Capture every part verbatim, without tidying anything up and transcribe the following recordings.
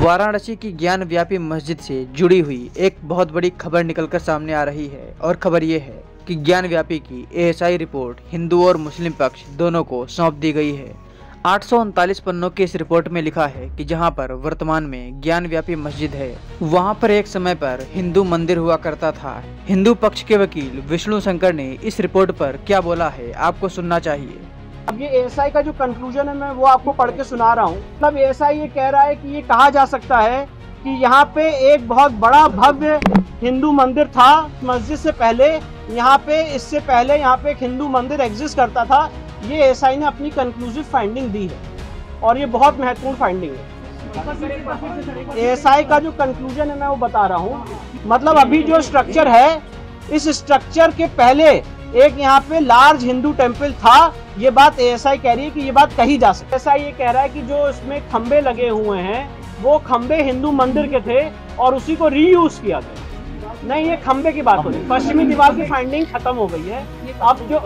वाराणसी की ज्ञान व्यापी मस्जिद से जुड़ी हुई एक बहुत बड़ी खबर निकलकर सामने आ रही है और खबर ये है कि ज्ञान व्यापी की एएसआई रिपोर्ट हिंदू और मुस्लिम पक्ष दोनों को सौंप दी गई है। आठ सौ उनतालीस पन्नों की इस रिपोर्ट में लिखा है कि जहां पर वर्तमान में ज्ञान व्यापी मस्जिद है, वहां पर एक समय पर हिंदू मंदिर हुआ करता था। हिंदू पक्ष के वकील विष्णु शंकर ने इस रिपोर्ट पर क्या बोला है, आपको सुनना चाहिए। अब ये एएसआई का जो कंक्लूजन है मैं वो आपको पढ़ के सुना रहा हूँ। मतलब एएसआई ये कह रहा है कि ये कहा जा सकता है कि यहाँ पे एक बहुत बड़ा भव्य हिंदू मंदिर था। मस्जिद से पहले यहाँ पे इससे पहले यहाँ पे एक हिंदू मंदिर एग्जिस्ट करता था। ये एएसआई ने अपनी कंक्लूसिव फाइंडिंग दी है और ये बहुत महत्वपूर्ण फाइंडिंग है। एएसआई का जो कंक्लूजन है मैं वो बता रहा हूँ। मतलब अभी जो स्ट्रक्चर है, इस स्ट्रक्चर के पहले एक यहाँ पे लार्ज हिंदू टेम्पल था। ये बात एएसआई कह रही है कि ये बात कही जा सकती है। एएसआई ये कह रहा है कि जो इसमें खंबे लगे हुए हैं वो खंबे हिंदू मंदिर के थे और उसी को रीयूज किया गया। नहीं, ये खंबे की बात हो रही है। पश्चिमी दीवार की फाइंडिंग खत्म हो गई है। अब जो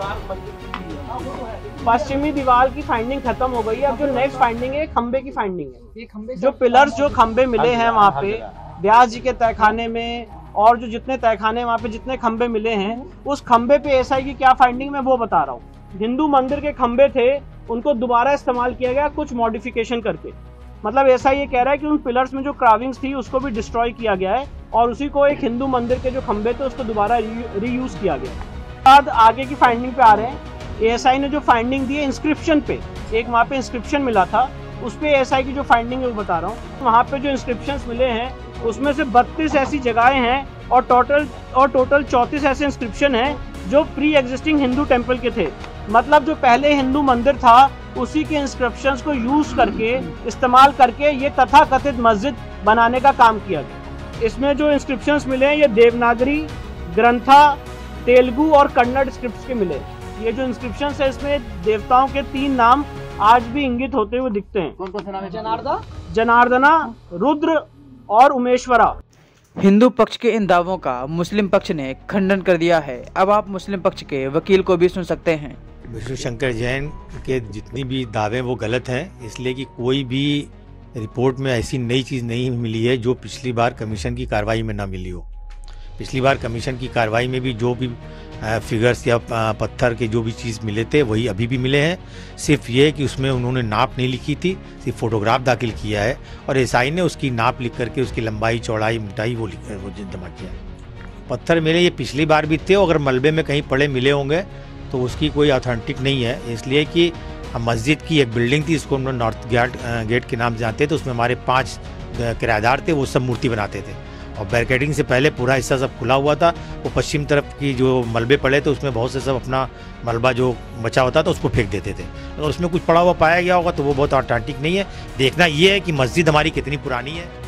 पश्चिमी दीवार की फाइंडिंग खत्म हो गई है, अब जो नेक्स्ट फाइंडिंग है खंबे की फाइंडिंग है। जो पिलर्स जो खंबे मिले हैं वहाँ पे व्यास जी के तहखाने में और जो जितने तहखाने वहाँ पे जितने खंबे मिले हैं, उस खंबे पे एएसआई की क्या फाइंडिंग मैं वो बता रहा हूँ। हिंदू मंदिर के खंबे थे, उनको दोबारा इस्तेमाल किया गया कुछ मॉडिफिकेशन करके। मतलब ऐसा ये कह रहा है कि उन पिलर्स में जो क्राविंग्स थी उसको भी डिस्ट्रॉय किया गया है और उसी को एक हिंदू मंदिर के जो खंबे थे उसको दोबारा रीयूज किया गया। बाद आगे की फाइंडिंग पे आ रहे हैं। एएसआई ने जो फाइंडिंग दी है इंस्क्रिप्शन पे, एक वहाँ पे इंस्क्रिप्शन मिला था, उस पे एएसआई की जो फाइंडिंग है वो बता रहा हूँ। वहाँ पे जो इंस्क्रिप्शंस मिले हैं उसमें से बत्तीस ऐसी जगहें हैं और टोटल और टोटल चौंतीस ऐसे इंस्क्रिप्शन हैं जो प्री एग्जिस्टिंग हिंदू टेम्पल के थे। मतलब जो पहले हिंदू मंदिर था उसी के इंस्क्रिप्शंस को यूज करके इस्तेमाल करके ये तथाकथित मस्जिद बनाने का काम किया गया। इसमें जो इंस्क्रिप्शंस मिले हैं ये देवनागरी, ग्रंथा, तेलुगु और कन्नड़ स्क्रिप्ट्स के मिले। ये जो इंस्क्रिप्शंस है इसमें देवताओं के तीन नाम आज भी इंगित होते हुए दिखते हैं। कौन कौन से नाम है? जनार्दन, जनार्दना, रुद्र और उमेश्वरा। हिंदू पक्ष के इन दावों का मुस्लिम पक्ष ने खंडन कर दिया है। अब आप मुस्लिम पक्ष के वकील को भी सुन सकते हैं। विष्णु शंकर जैन के जितनी भी दावे वो गलत हैं, इसलिए कि कोई भी रिपोर्ट में ऐसी नई चीज़ नहीं मिली है जो पिछली बार कमीशन की कार्रवाई में ना मिली हो। पिछली बार कमीशन की कार्रवाई में भी जो भी फिगर्स या पत्थर के जो भी चीज़ मिले थे वही अभी भी मिले हैं। सिर्फ ये कि उसमें उन्होंने नाप नहीं लिखी थी, सिर्फ फोटोग्राफ दाखिल किया है और एएसआई ने उसकी नाप लिख करके उसकी लंबाई, चौड़ाई, मोटाई वो लिख वो जमा किया। पत्थर मिले ये पिछली बार भी थे, अगर मलबे में कहीं पड़े मिले होंगे तो उसकी कोई ऑथेंटिक नहीं है। इसलिए कि मस्जिद की एक बिल्डिंग थी, इसको हम लोग नॉर्थ गेट गेट के नाम से जानते थे। उसमें हमारे पाँच किराएदार थे, वो सब मूर्ति बनाते थे और बैरिकेडिंग से पहले पूरा हिस्सा सब खुला हुआ था। वो पश्चिम तरफ की जो मलबे पड़े थे उसमें बहुत से सब अपना मलबा जो बचा होता था उसको फेंक देते थे। अगर उसमें कुछ पड़ा हुआ पाया गया होगा तो वो बहुत ऑथेंटिक नहीं है। देखना ये है कि मस्जिद हमारी कितनी पुरानी है।